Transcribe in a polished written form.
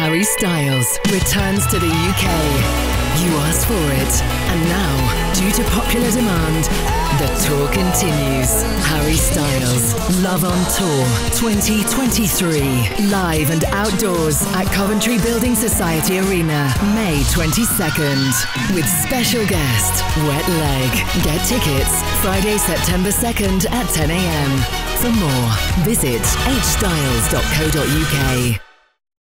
Harry Styles returns to the UK. You asked for it, and now, due to popular demand, the tour continues. Harry Styles, Love on Tour 2023. Live and outdoors at Coventry Building Society Arena, May 22nd. With special guest, Wet Leg. Get tickets Friday, September 2nd at 10 a.m. For more, visit hstyles.co.uk.